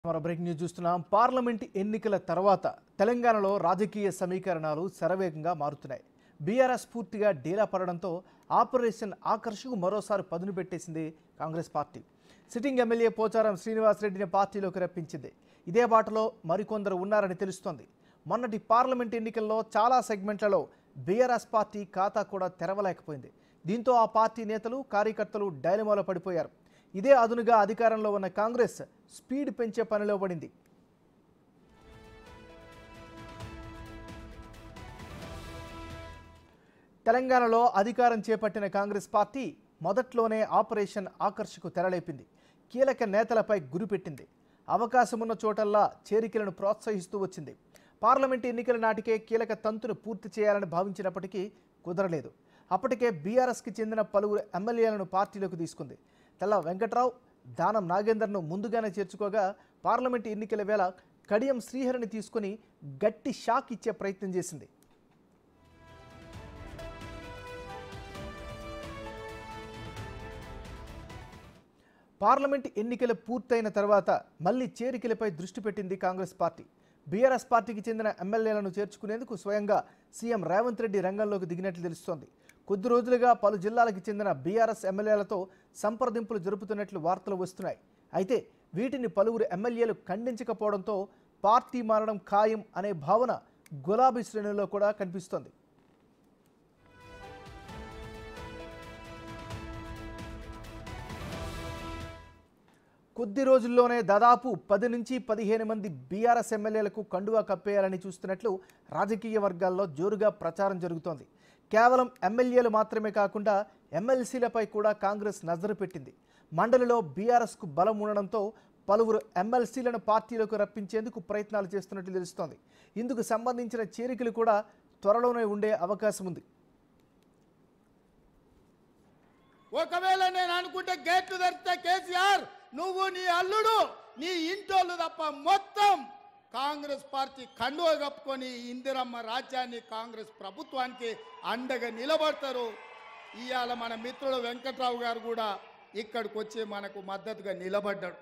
మరో breaking news చూస్తున్నాం. Parliament ఎన్నికల తర్వాత తెలంగాణలో రాజకీయ సమీకరణాలు శరవేగంగా మారుతున్నాయి. బీఆర్ఎస్ పూర్తిగా డీలా పడడంతో ఆపరేషన్ ఆకర్షకు మరోసారి పదును పెట్టేసింది Congress party. Sitting MLA Pocharam శ్రీనివాసరెడ్డిని పార్టీలోకి రప్పించింది. ఇదే బాటలో మరికొందరు ఉన్నారని తెలుస్తోంది. మొన్నటి పార్లమెంట్ ఎన్నికల్లో చాలా సెగ్మెంట్లలో బీఆర్ఎస్ పార్టీ ఖాతా కూడా తెరవలేకపోయింది. దీంతో ఆ పార్టీ నేతలు కార్యకర్తలు డైలమాలో పడిపోయారు. ఇదే అదునుగా అధికారంలో ఉన్న కాంగ్రెస్ స్పీడ్ పెంచే పనిలో పడింది. తెలంగాణలో అధికారం చేపట్టిన కాంగ్రెస్ పార్టీ మొదట్లోనే ఆపరేషన్ ఆకర్షకు తెరలేపింది. కీలక నేతలపై గురిపెట్టింది. అవకాశమున్న చోటల్లా చేరికలను ప్రోత్సహిస్తూ వచ్చింది. పార్లమెంటు ఎన్నికల నాటికే కీలక తంతును పూర్తి చేయాలని భావించినప్పటికీ కుదరలేదు. అప్పటికే బీఆర్ఎస్కి చెందిన పలువురు ఎమ్మెల్యేలను పార్టీలోకి తీసుకుంది. తెల్ల వెంకట్రావు, దానం నాగేందర్ను ముందుగానే చేర్చుకోగా పార్లమెంటు ఎన్నికల వేళ కడియం శ్రీహరిని తీసుకుని గట్టి షాక్ ఇచ్చే ప్రయత్నం చేసింది. పార్లమెంటు ఎన్నికలు పూర్తయిన తర్వాత మళ్లీ చేరికలపై దృష్టి పెట్టింది కాంగ్రెస్ పార్టీ. బీఆర్ఎస్ పార్టీకి చెందిన ఎమ్మెల్యేలను చేర్చుకునేందుకు స్వయంగా సీఎం రేవంత్ రెడ్డి రంగంలోకి దిగినట్లు తెలుస్తోంది. కొద్ది రోజులుగా పలు జిల్లాలకు చెందిన బీఆర్ఎస్ ఎమ్మెల్యేలతో సంప్రదింపులు జరుపుతున్నట్లు వార్తలు వస్తున్నాయి. అయితే వీటిని పలువురు ఎమ్మెల్యేలు ఖండించకపోవడంతో పార్టీ మారడం ఖాయం అనే భావన గులాబీ శ్రేణుల్లో కూడా కనిపిస్తోంది. కొద్ది రోజుల్లోనే దాదాపు 10 నుంచి 15 మంది బీఆర్ఎస్ ఎమ్మెల్యేలకు కండువా కప్పేయాలని చూస్తున్నట్లు రాజకీయ వర్గాల్లో జోరుగా ప్రచారం జరుగుతోంది. కేవలం ఎమ్మెల్యేలు మాత్రమే కాకుండా ఎమ్మెల్సీలపై కూడా కాంగ్రెస్ నజరు పెట్టింది. మండలిలో బీఆర్ఎస్కు బలం ఉండడంతో పలువురు ఎమ్మెల్సీలను పార్టీలోకి రప్పించేందుకు ప్రయత్నాలు చేస్తున్నట్లు తెలుస్తోంది. ఇందుకు సంబంధించిన చేరికలు కూడా త్వరలోనే ఉండే అవకాశం ఉంది. ఒకవేళ నేను అనుకుంటే గేట్లు తెరిస్తే కేసీఆర్ నువ్వు నీ అల్లుడు నీ ఇంటోళ్ళు తప్ప మొత్తం కాంగ్రెస్ పార్టీ కండువ కప్పుకొని ఇందిరమ్మ రాజ్యాన్ని కాంగ్రెస్ ప్రభుత్వానికి అండగా నిలబడతారు. ఇవాళ మన మిత్రుడు వెంకట్రావు గారు కూడా ఇక్కడికి వచ్చి మనకు మద్దతుగా నిలబడ్డాడు.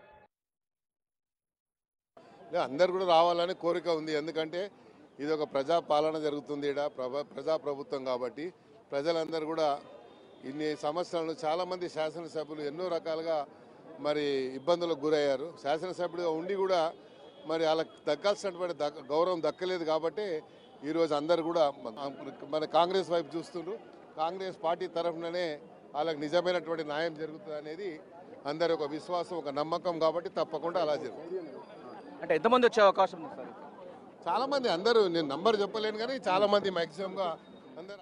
అందరు కూడా రావాలని కోరిక ఉంది. ఎందుకంటే ఇది ఒక ప్రజాపాలన జరుగుతుంది. ప్రజాప్రభుత్వం కాబట్టి ప్రజలందరూ కూడా ఇన్ని సంవత్సరాలు చాలామంది శాసనసభ్యులు ఎన్నో రకాలుగా మరి ఇబ్బందులకు గురయ్యారు. శాసనసభ్యుడిగా ఉండి కూడా మరి వాళ్ళకి దక్కాల్సినటువంటి గౌరవం దక్కలేదు. కాబట్టి ఈరోజు అందరు కూడా మన కాంగ్రెస్ వైపు చూస్తుండ్రు. కాంగ్రెస్ పార్టీ తరఫుననే వాళ్ళకి నిజమైనటువంటి న్యాయం జరుగుతుంది అనేది అందరి ఒక విశ్వాసం, ఒక నమ్మకం. కాబట్టి తప్పకుండా అలా జరుగుతుంది. అంటే ఎంతమంది వచ్చే అవకాశం ఉంది సార్? చాలామంది, అందరూ నేను నంబర్ చెప్పలేను కానీ చాలామంది మ్యాక్సిమంగా అందరూ.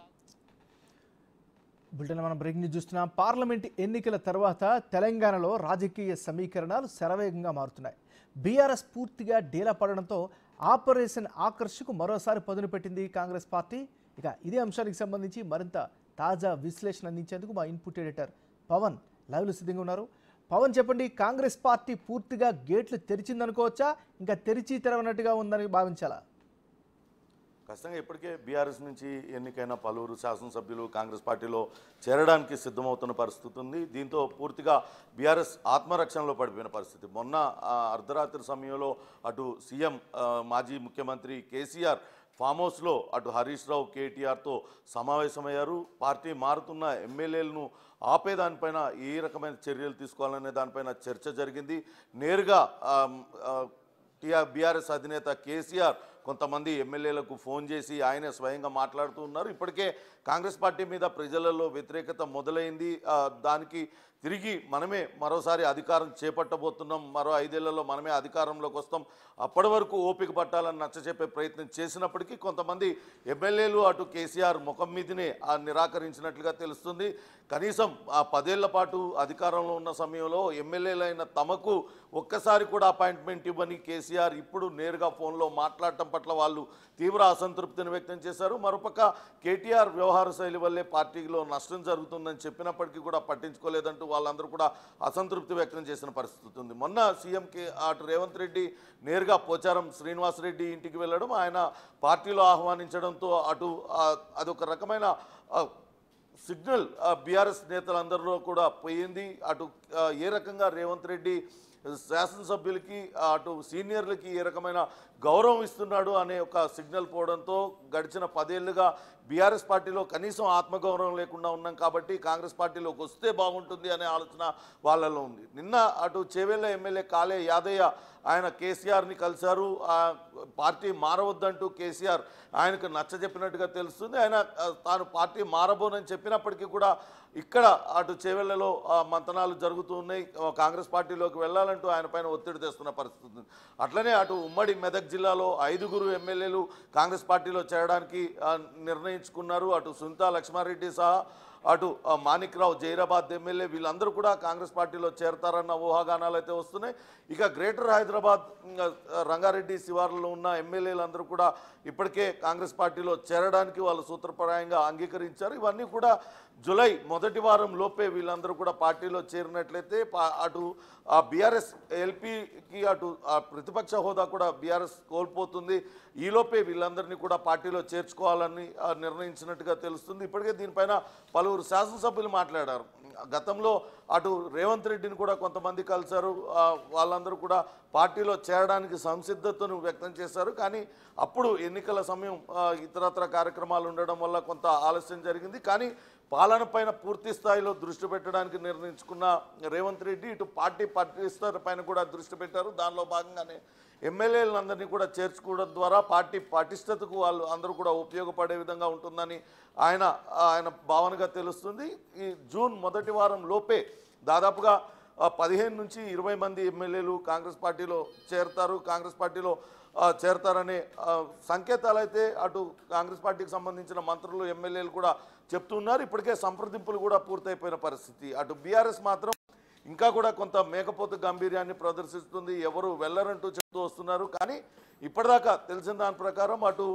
బులెటిన్ మనం బ్రేకింగ్ న్యూస్ చూస్తున్నాం. పార్లమెంట్ ఎన్నికల తర్వాత తెలంగాణలో రాజకీయ సమీకరణాలు శరవేగంగా మారుతున్నాయి. బీఆర్ఎస్ పూర్తిగా డీలా పడడంతో ఆపరేషన్ ఆకర్షకు మరోసారి పదును పెట్టింది కాంగ్రెస్ పార్టీ. ఇక ఇదే అంశానికి సంబంధించి మరింత తాజా విశ్లేషణ అందించేందుకు మా ఇన్పుట్ ఎడిటర్ పవన్ లైవ్లో సిద్ధంగా ఉన్నారు. పవన్, చెప్పండి, కాంగ్రెస్ పార్టీ పూర్తిగా గేట్లు తెరిచిందనుకోవచ్చా, ఇంకా తెరిచి తెరవనట్టుగా ఉందని భావించాలా? ఖచ్చితంగా ఇప్పటికే బీఆర్ఎస్ నుంచి ఎన్నికైన పలువురు శాసనసభ్యులు కాంగ్రెస్ పార్టీలో చేరడానికి సిద్ధమవుతున్న పరిస్థితి ఉంది. దీంతో పూర్తిగా బీఆర్ఎస్ ఆత్మరక్షణలో పడిపోయిన పరిస్థితి. మొన్న అర్ధరాత్రి సమయంలో అటు సీఎం మాజీ ముఖ్యమంత్రి కేసీఆర్ ఫామ్ హౌస్లో అటు హరీష్ రావు, కేటీఆర్తో సమావేశమయ్యారు. పార్టీ మారుతున్న ఎమ్మెల్యేలను ఆపేదానిపైన ఏ రకమైన చర్యలు తీసుకోవాలనే దానిపైన చర్చ జరిగింది. నేరుగా బీఆర్ఎస్ అధినేత కేసీఆర్ కొంతమంది ఎమ్మెల్యేలకు ఫోన్ చేసి ఆయనే స్వయంగా మాట్లాడుతూ ఉన్నారు. ఇప్పటికే కాంగ్రెస్ పార్టీ మీద ప్రజలలో వ్యతిరేకత మొదలైంది. దానికి తిరిగి మనమే మరోసారి అధికారం చేపట్టబోతున్నాం, మరో 5 ఏళ్లలో మనమే అధికారంలోకి వస్తాం, అప్పటి వరకు ఓపిక పట్టాలని నచ్చచెప్పే ప్రయత్నం చేసినప్పటికీ కొంతమంది ఎమ్మెల్యేలు అటు కేసీఆర్ ముఖం మీదనే నిరాకరించినట్లుగా తెలుస్తుంది. కనీసం ఆ 10 ఏళ్ల పాటు అధికారంలో ఉన్న సమయంలో ఎమ్మెల్యేలైన తమకు ఒక్కసారి కూడా అపాయింట్మెంట్ ఇవ్వని కేసీఆర్ ఇప్పుడు నేరుగా ఫోన్లో మాట్లాడటం పట్ల వాళ్ళు తీవ్ర అసంతృప్తిని వ్యక్తం చేశారు. మరోపక్క కేటీఆర్ వ్యవహార శైలి వల్లే పార్టీలో నష్టం జరుగుతుందని చెప్పినప్పటికీ కూడా పట్టించుకోలేదంటూ వాళ్ళందరూ కూడా అసంతృప్తి వ్యక్తం చేసిన పరిస్థితి ఉంది. మొన్న సీఎంకి అటు రేవంత్ రెడ్డి నేరుగా పోచారం శ్రీనివాసరెడ్డి ఇంటికి వెళ్ళడం, ఆయన పార్టీలో ఆహ్వానించడంతో అటు అదొక రకమైన సిగ్నల్ బీఆర్ఎస్ నేతలందరిలో కూడా పోయింది. అటు ఏ రకంగా రేవంత్ రెడ్డి శాసనసభ్యులకి అటు సీనియర్లకి ఏ రకమైన గౌరవం ఇస్తున్నాడు అనే ఒక సిగ్నల్ పోవడంతో గడిచిన 10 ఏళ్లుగా బీఆర్ఎస్ పార్టీలో కనీసం ఆత్మగౌరవం లేకుండా ఉన్నాం కాబట్టి కాంగ్రెస్ పార్టీలోకి వస్తే బాగుంటుంది అనే ఆలోచన వాళ్ళలో ఉంది. నిన్న అటు చేవెళ్ళ ఎమ్మెల్యే కాళే యాదయ్య ఆయన కేసీఆర్ని కలిశారు. పార్టీ మారవద్దంటూ కేసీఆర్ ఆయనకు నచ్చజెప్పినట్టుగా తెలుస్తుంది. ఆయన తాను పార్టీ మారబోనని చెప్పినప్పటికీ కూడా ఇక్కడ అటు చేవెళ్లలో మంతనాలు జరుగుతూ ఉన్నాయి. కాంగ్రెస్ పార్టీలోకి వెళ్ళాలంటూ ఆయన పైన ఒత్తిడి తెస్తున్న పరిస్థితి ఉంది. అట్లనే అటు ఉమ్మడి మెదక్ జిల్లాలో 5 ఎమ్మెల్యేలు కాంగ్రెస్ పార్టీలో చేరడానికి నిర్ణయించుకున్నారు. అటు సునీతా లక్ష్మారెడ్డి సహా అటు మాణిక్రావు జైరాబాద్ ఎమ్మెల్యే వీళ్ళందరూ కూడా కాంగ్రెస్ పార్టీలో చేరతారన్న ఊహాగానాలు అయితే వస్తున్నాయి. ఇక గ్రేటర్ హైదరాబాద్ రంగారెడ్డి శివార్లలో ఉన్న ఎమ్మెల్యేలందరూ కూడా ఇప్పటికే కాంగ్రెస్ పార్టీలో చేరడానికి వాళ్ళు సూత్రప్రాయంగా అంగీకరించారు. ఇవన్నీ కూడా జూలై మొదటి వారం లోపే వీళ్ళందరూ కూడా పార్టీలో చేరినట్లయితే అటు బీఆర్ఎస్ ఎల్పీకి అటు ప్రతిపక్ష హోదా కూడా బీఆర్ఎస్ కోల్పోతుంది. ఈలోపే వీళ్ళందరినీ కూడా పార్టీలో చేర్చుకోవాలని నిర్ణయించినట్టుగా తెలుస్తుంది. ఇప్పటికే దీనిపైన పలువురు శాసనసభ్యులు మాట్లాడారు. గతంలో అటు రేవంత్ రెడ్డిని కూడా కొంతమంది కలిశారు. వాళ్ళందరూ కూడా పార్టీలో చేరడానికి సంసిద్ధతను వ్యక్తం చేశారు. కానీ అప్పుడు ఎన్నికల సమయం ఇతరత్ర కార్యక్రమాలు ఉండడం వల్ల కొంత ఆలస్యం జరిగింది. కానీ పాలన పైన పూర్తి స్థాయిలో దృష్టి పెట్టడానికి నిర్ణయించుకున్న రేవంత్ రెడ్డి ఇటు పార్టీ పటిష్టత పైన కూడా దృష్టి పెట్టారు. దానిలో భాగంగానే ఎమ్మెల్యేలందరినీ కూడా చేర్చుకోవడం ద్వారా పార్టీ పటిష్టతకు వాళ్ళు అందరూ కూడా ఉపయోగపడే విధంగా ఉంటుందని ఆయన భావనగా తెలుస్తుంది. ఈ జూన్ మొదటి వారం లోపే దాదాపుగా 15 నుంచి 20 మంది ఎమ్మెల్యేలు కాంగ్రెస్ పార్టీలో చేరతారు. కాంగ్రెస్ పార్టీలో చేరతారనే సంకేతాలు అయితే అటు కాంగ్రెస్ పార్టీకి సంబంధించిన మంత్రులు ఎమ్మెల్యేలు కూడా చెప్తున్నారు. ఇప్పటికే సంప్రదింపులు కూడా పూర్తయిపోయిన పరిస్థితి. అటు బీఆర్ఎస్ మాత్రం ఇంకా కూడా కొంత మేకపోతు గంభీర్యాన్ని ప్రదర్శిస్తుంది. ఎవరు వెళ్ళరంటూ చెప్తూ వస్తున్నారు. కానీ ఇప్పటిదాకా తెలిసిన దాని ప్రకారం అటు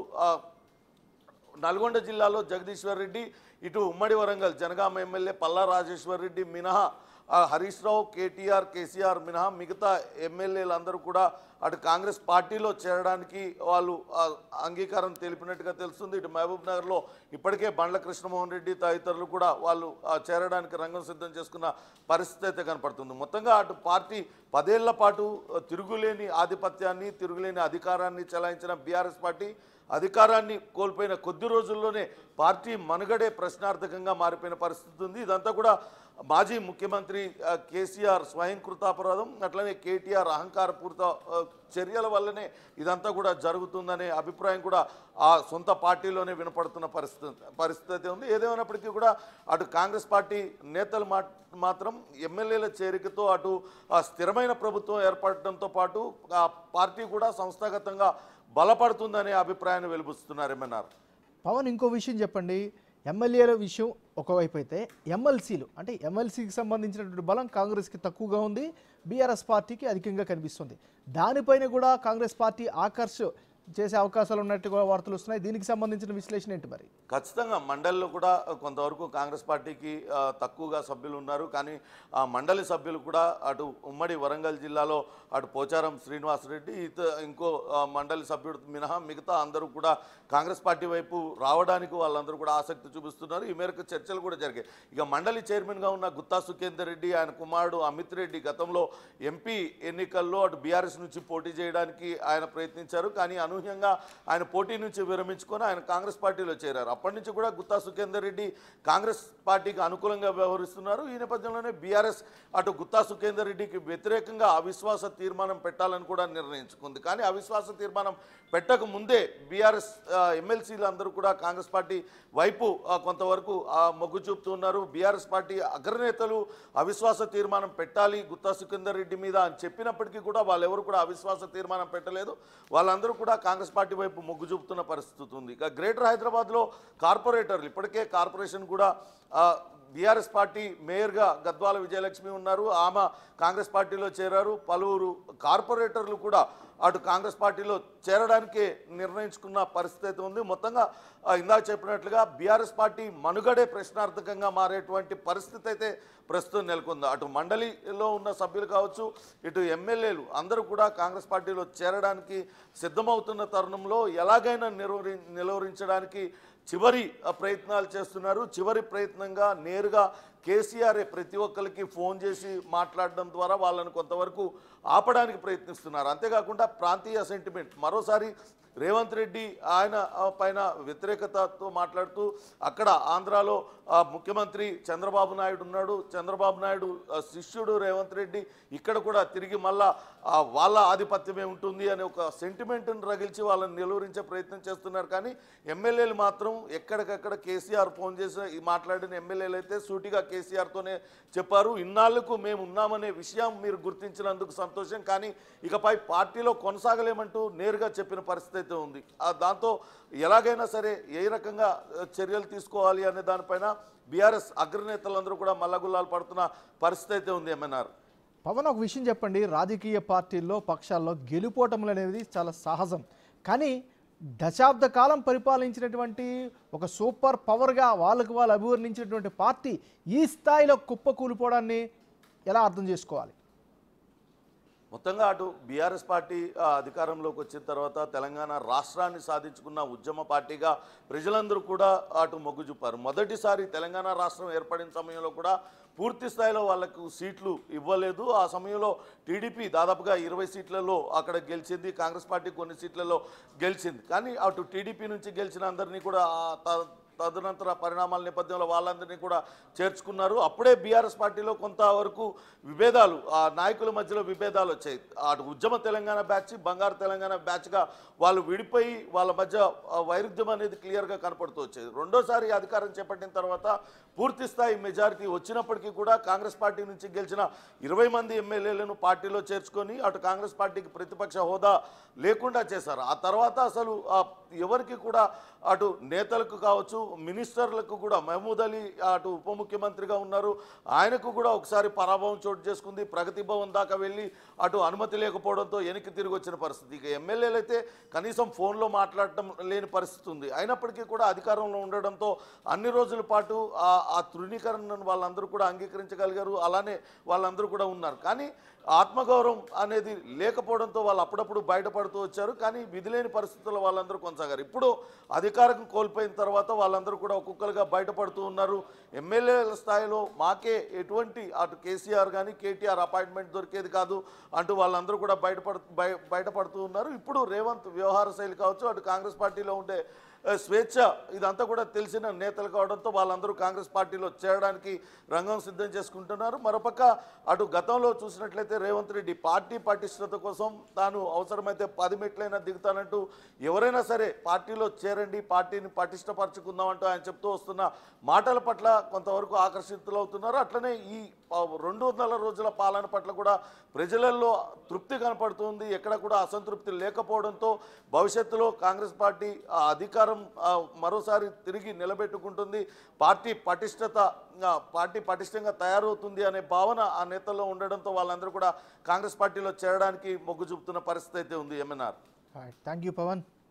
నల్గొండ జిల్లాలో జగదీశ్వర్ రెడ్డి, ఇటు ఉమ్మడి వరంగల్ జనగామ ఎమ్మెల్యే పల్లా రాజేశ్వర్ రెడ్డి మినహా హరీష్ రావు, కేటీఆర్, కేసీఆర్ మినహా మిగతా ఎమ్మెల్యేలందరూ కూడా అటు కాంగ్రెస్ పార్టీలో చేరడానికి వాళ్ళు అంగీకారం తెలిపినట్టుగా తెలుస్తుంది. ఇటు మహబూబ్ నగర్లో ఇప్పటికే బండ్ల కృష్ణమోహన్ రెడ్డి తదితరులు కూడా వాళ్ళు చేరడానికి రంగం సిద్ధం చేసుకున్న పరిస్థితి అయితే కనపడుతుంది. మొత్తంగా అటు పార్టీ 10 ఏళ్ల పాటు తిరుగులేని ఆధిపత్యాన్ని, తిరుగులేని అధికారాన్ని చెలాయించిన బీఆర్ఎస్ పార్టీ అధికారాన్ని కోల్పోయిన కొద్ది రోజుల్లోనే పార్టీ మనుగడే ప్రశ్నార్థకంగా మారిపోయిన పరిస్థితి ఉంది. ఇదంతా కూడా మాజీ ముఖ్యమంత్రి కేసీఆర్ స్వయంకృతాపరాధం, అట్లనే కేటీఆర్ అహంకారపూరిత చర్యల వల్లనే ఇదంతా కూడా జరుగుతుందనే అభిప్రాయం కూడా ఆ సొంత పార్టీలోనే వినపడుతున్న పరిస్థితి ఉంది. ఏదేమైనప్పటికీ కూడా అటు కాంగ్రెస్ పార్టీ నేతలు మాత్రం ఎమ్మెల్యేల చేరికతో అటు స్థిరమైన ప్రభుత్వం ఏర్పడటంతో పాటు ఆ పార్టీ కూడా సంస్థాగతంగా బలపడుతుందనే అభిప్రాయాన్ని వెలుబుస్తున్నారు. ఎంఎన్ఆర్ పవన్, ఇంకో విషయం చెప్పండి. ఎమ్మెల్యేల విషయం ఒకవైపు అయితే ఎమ్మెల్సీలు అంటే ఎమ్మెల్సీకి సంబంధించినటువంటి బలం కాంగ్రెస్కి తక్కువగా ఉంది, బీఆర్ఎస్ పార్టీకి అధికంగా కనిపిస్తుంది. దానిపైన కూడా కాంగ్రెస్ పార్టీ ఆకర్ష చేసే అవకాశాలు ఉన్నట్టుగా వార్తలు వస్తున్నాయి. దీనికి సంబంధించిన విశ్లేషణ ఏంటి మరి? ఖచ్చితంగా మండలిలో కూడా కొంతవరకు కాంగ్రెస్ పార్టీకి తక్కువగా సభ్యులు ఉన్నారు. కానీ ఆ మండలి సభ్యులు కూడా అటు ఉమ్మడి వరంగల్ జిల్లాలో అటు పోచారం శ్రీనివాసరెడ్డి ఇంకో మండలి సభ్యుడు మినహా మిగతా అందరూ కూడా కాంగ్రెస్ పార్టీ వైపు రావడానికి వాళ్ళందరూ కూడా ఆసక్తి చూపిస్తున్నారు. ఈ మేరకు చర్చలు కూడా జరిగాయి. ఇక మండలి చైర్మన్గా ఉన్న గుత్తా సుఖేందర్ రెడ్డి, ఆయన కుమారుడు అమిత్ రెడ్డి గతంలో ఎంపీ ఎన్నికల్లో అటు బీఆర్ఎస్ నుంచి పోటీ చేయడానికి ఆయన ప్రయత్నించారు. కానీ అనూహ్యంగా ఆయన పోటీ నుంచి విరమించుకొని ఆయన కాంగ్రెస్ పార్టీలో చేరారు. అప్పటి నుంచి కూడా గుత్తా సుఖేందర్ రెడ్డి కాంగ్రెస్ పార్టీకి అనుకూలంగా వ్యవహరిస్తున్నారు. ఈ నేపథ్యంలోనే బీఆర్ఎస్ అటు గుత్తా సుఖేందర్ రెడ్డికి వ్యతిరేకంగా అవిశ్వాస తీర్మానం పెట్టాలని కూడా నిర్ణయించుకుంది. కానీ అవిశ్వాస తీర్మానం పెట్టక ముందే బీఆర్ఎస్ ఎమ్మెల్సీలు అందరూ కూడా కాంగ్రెస్ పార్టీ వైపు కొంతవరకు మొగ్గు చూపుతున్నారు. బీఆర్ఎస్ పార్టీ అగ్రనేతలు అవిశ్వాస తీర్మానం పెట్టాలి గుత్తా సుఖేందర్ రెడ్డి మీద అని చెప్పినప్పటికీ కూడా వాళ్ళెవరు కూడా అవిశ్వాస తీర్మానం పెట్టలేదు. వాళ్ళందరూ కూడా కాంగ్రెస్ పార్టీ వైపు మొగ్గు చూపుతున్న పరిస్థితి ఉంది. ఇక గ్రేటర్ హైదరాబాద్లో కార్పొరేటర్లు ఇప్పటికే కార్పొరేషన్ కూడా బీఆర్ఎస్ పార్టీ మేయర్గా గద్వాల విజయలక్ష్మి ఉన్నారు. ఆమె కాంగ్రెస్ పార్టీలో చేరారు. పలువురు కార్పొరేటర్లు కూడా అటు కాంగ్రెస్ పార్టీలో చేరడానికే నిర్ణయించుకున్న పరిస్థితి అయితే ఉంది. మొత్తంగా ఇందాక చెప్పినట్లుగా బీఆర్ఎస్ పార్టీ మనుగడే ప్రశ్నార్థకంగా మారేటువంటి పరిస్థితి అయితే ప్రస్తుతం నెలకొంది. అటు మండలిలో ఉన్న సభ్యులు కావచ్చు, ఇటు ఎమ్మెల్యేలు అందరూ కూడా కాంగ్రెస్ పార్టీలో చేరడానికి సిద్ధమవుతున్న తరుణంలో ఎలాగైనా నిలువరించడానికి చివరి ప్రయత్నాలు చేస్తున్నారు. చివరి ప్రయత్నంగా నేరుగా కేసీఆర్ ప్రతి ఒక్కరికి ఫోన్ చేసి మాట్లాడడం ద్వారా వాళ్ళని కొంతవరకు ఆపడానికి ప్రయత్నిస్తున్నారు. అంతేకాకుండా ప్రాంతీయ సెంటిమెంట్ మరోసారి రేవంత్ రెడ్డి ఆయన పైన వ్యతిరేకతతో మాట్లాడుతూ అక్కడ ఆంధ్రాలో ముఖ్యమంత్రి చంద్రబాబు నాయుడు ఉన్నాడు, చంద్రబాబు నాయుడు శిష్యుడు రేవంత్ రెడ్డి, ఇక్కడ కూడా తిరిగి మళ్ళా వాళ్ళ ఆధిపత్యమే ఉంటుంది అనే ఒక సెంటిమెంట్ని రగిల్చి వాళ్ళని నిలువరించే ప్రయత్నం చేస్తున్నారు. కానీ ఎమ్మెల్యేలు మాత్రం ఎక్కడికక్కడ కేసీఆర్ ఫోన్ చేసి మాట్లాడిన ఎమ్మెల్యేలు అయితే సూటిగా కేసీఆర్తోనే చెప్పారు, ఇన్నాళ్లకు మేము ఉన్నామనే విషయం మీరు గుర్తించినందుకు సంతోషం, కానీ ఇకపై పార్టీలో కొనసాగలేమంటూ నేరుగా చెప్పిన పరిస్థితి అయితే ఉంది. దాంతో ఎలాగైనా సరే ఏ రకంగా చర్యలు తీసుకోవాలి అనే దానిపైన బీఆర్ఎస్ అగ్రనేతలందరూ కూడా మల్లగుల్లాలు పడుతున్న పరిస్థితి అయితే ఉంది. ఎంఎన్ఆర్ పవన్, ఒక విషయం చెప్పండి, రాజకీయ పార్టీల్లో పక్షాల్లో గెలుపోటములు అనేది చాలా సహజం, కానీ దశాబ్ద కాలం పరిపాలించినటువంటి ఒక సూపర్ పవర్గా వాళ్ళకు వాళ్ళు అభివర్ణించినటువంటి పార్టీ ఈ స్థాయిలో కుప్పకూలిపోవడాన్ని ఎలా అర్థం చేసుకోవాలి? మొత్తంగా అటు బీఆర్ఎస్ పార్టీ అధికారంలోకి వచ్చిన తర్వాత తెలంగాణ రాష్ట్రాన్ని సాధించుకున్న ఉద్యమ పార్టీగా ప్రజలందరూ కూడా అటు మొగ్గు చూపారు. మొదటిసారి తెలంగాణ రాష్ట్రం ఏర్పడిన సమయంలో కూడా పూర్తి స్థాయిలో వాళ్లకు సీట్లు ఇవ్వలేదు. ఆ సమయంలో టీడీపీ దాదాపుగా 20 సీట్లలో అక్కడ గెలిచింది, కాంగ్రెస్ పార్టీ కొన్ని సీట్లలో గెలిచింది. కానీ అటు టీడీపీ నుంచి గెలిచిన అందరినీ కూడా తదనంతర పరిణామాల నేపథ్యంలో వాళ్ళందరినీ కూడా చేర్చుకున్నారు. అప్పుడే బీఆర్ఎస్ పార్టీలో కొంతవరకు విభేదాలు, ఆ నాయకుల మధ్యలో విభేదాలు వచ్చాయి. అటు ఉద్యమ తెలంగాణ బ్యాచ్, బంగారు తెలంగాణ బ్యాచ్గా వాళ్ళు విడిపోయి వాళ్ళ మధ్య వైరుధ్యం అనేది క్లియర్గా కనపడుతూ వచ్చేది. రెండోసారి అధికారం చేపట్టిన తర్వాత పూర్తి స్థాయి మెజారిటీ వచ్చినప్పటికీ కూడా కాంగ్రెస్ పార్టీ నుంచి గెలిచిన 20 మంది ఎమ్మెల్యేలను పార్టీలో చేర్చుకొని అటు కాంగ్రెస్ పార్టీకి ప్రతిపక్ష హోదా లేకుండా చేశారు. ఆ తర్వాత అసలు ఎవరికి కూడా అటు నేతలకు కావచ్చు, మినిస్టర్లకు కూడా, మహమూద్ అలీ అటు ఉప ముఖ్యమంత్రిగా ఉన్నారు, ఆయనకు కూడా ఒకసారి పరాభవం చోటు చేసుకుంది. ప్రగతి భవన్ దాకా వెళ్ళి అటు అనుమతి లేకపోవడంతో వెనక్కి తిరిగి వచ్చిన పరిస్థితి. ఇక ఎమ్మెల్యేలు అయితే కనీసం ఫోన్లో మాట్లాడటం లేని పరిస్థితి ఉంది. అయినప్పటికీ కూడా అధికారంలో ఉండడంతో అన్ని రోజుల పాటు ఆ తృణీకరణను వాళ్ళందరూ కూడా అంగీకరించగలిగారు. అలానే వాళ్ళందరూ కూడా ఉన్నారు. కానీ ఆత్మగౌరవం అనేది లేకపోవడంతో వాళ్ళు అప్పుడప్పుడు బయటపడుతూ వచ్చారు. కానీ విధిలేని పరిస్థితుల్లో వాళ్ళందరూ కొనసాగారు. ఇప్పుడు అధికారం కోల్పోయిన తర్వాత వాళ్ళందరూ కూడా ఒక్కొక్కరుగా బయటపడుతూ ఉన్నారు. ఎమ్మెల్యేల స్థాయిలో మాకే ఎటువంటి అటు కేసీఆర్ కానీ కేటీఆర్ అపాయింట్మెంట్ దొరికేది కాదు అంటూ వాళ్ళందరూ కూడా బయటపడుతూ ఉన్నారు. ఇప్పుడు రేవంత్ వ్యవహార శైలి కావచ్చు, అటు కాంగ్రెస్ పార్టీలో ఉండే స్వేచ్ఛ, ఇదంతా కూడా తెలిసిన నేతలు కావడంతో వాళ్ళందరూ కాంగ్రెస్ పార్టీలో చేరడానికి రంగం సిద్ధం చేసుకుంటున్నారు. మరోపక్క అటు గతంలో చూసినట్లయితే రేవంత్ రెడ్డి పార్టీ పటిష్టత కోసం తాను అవసరమైతే 10 మెట్లైనా దిగుతానంటూ ఎవరైనా సరే పార్టీలో చేరండి, పార్టీని పటిష్టపరచుకుందామంటూ ఆయన చెప్తూ వస్తున్న మాటల పట్ల కొంతవరకు ఆకర్షితులవుతున్నారు. అట్లనే ఈ 200 రోజుల పాలన పట్ల కూడా ప్రజలలో తృప్తి కనపడుతుంది. ఎక్కడ కూడా అసంతృప్తి లేకపోవడంతో భవిష్యత్తులో కాంగ్రెస్ పార్టీ అధికారం మరోసారి తిరిగి నిలబెట్టుకుంటుంది, పార్టీ పటిష్టంగా తయారవుతుంది అనే భావన ఆ నేతల్లో ఉండడంతో వాళ్ళందరూ కూడా కాంగ్రెస్ పార్టీలో చేరడానికి మొగ్గు చూపుతున్న పరిస్థితి అయితే ఉంది. ఎంఎన్ఆర్. Thank you Pawan.